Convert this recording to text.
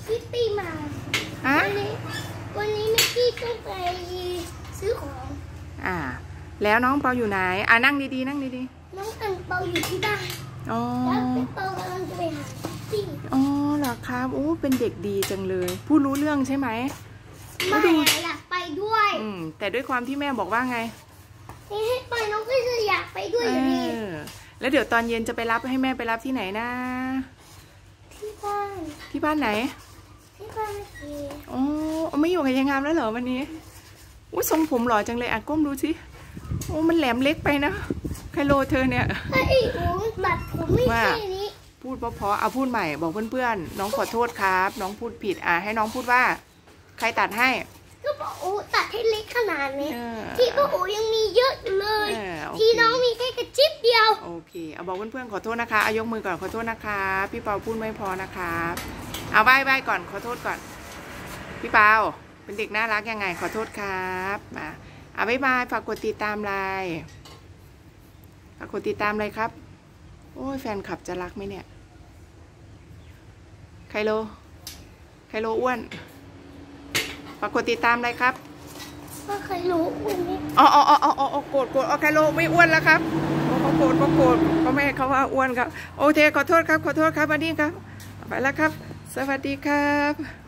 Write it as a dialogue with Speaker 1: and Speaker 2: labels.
Speaker 1: คิตตี้มาวันนี้มิกกี้ต้องไปซื้อของ
Speaker 2: แล้วน้องเปาอยู่ไหนนั่งดีๆนั่งดี
Speaker 1: ๆน้องอังเปาอยู่ที่บ้านแล้วพี่เปากำลังจะไปหาคิตตี้
Speaker 2: เหรอครับโอ้เป็นเด็กดีจังเลยพูดรู้เรื่องใช่ไหม
Speaker 1: ไม่อยากไปด้วย
Speaker 2: แต่ด้วยความที่แม่บอกว่าไง
Speaker 1: ให้ไปน้องก็จะอยากไปด้วยอยู่ดี
Speaker 2: แล้วเดี๋ยวตอนเย็นจะไปรับให้แม่ไปรับที่ไหนนะ
Speaker 1: ที่บ้าน
Speaker 2: ไหน
Speaker 1: ที่บ้าน
Speaker 2: ไม่อยู่กับยายงามแล้วเหรอวันนี้ทรงผมหล่อจังเลยก้มดูสิมันแหลมเล็กไปนะไคโลเธอเนี่ย
Speaker 1: ตัดผมไม่ใช่นี้
Speaker 2: พูดเพราะพูดใหม่บอกเพื่อนๆน้องขอโทษครับน้องพูดผิดให้น้องพูดว่าใครตัดให้
Speaker 1: ก็ป้าโอตัดให้เล็กขนาดนี้ที่ป้าโอยังมีเยอะอยู่เลยที่น้องมีแค่กระจิบเดียว
Speaker 2: โอเคบอกเพื่อนๆขอโทษนะคะยกมือก่อนขอโทษนะคะพี่เปาพูดไม่พอนะคะบายก่อนขอโทษก่อนพี่เปาเป็นเด็กน่ารักยังไงขอโทษครับบ๊ายบายฝากกดติดตามไลน์ฝากกดติดตามเลยครับโอ้ยแฟนคลับจะรักไหมเนี่ยไคโลอ้วนฝากกดติดตามเลยครับ
Speaker 1: ว่าไคโลอ้วนนี่
Speaker 2: โกรธไคโลไม่อ้วนแล้วครับเขาโกรธเขาแม่เขาว่าอ้วนครับโอเคขอโทษครับวันนี้ครับไปแล้วครับสวัสดีครับ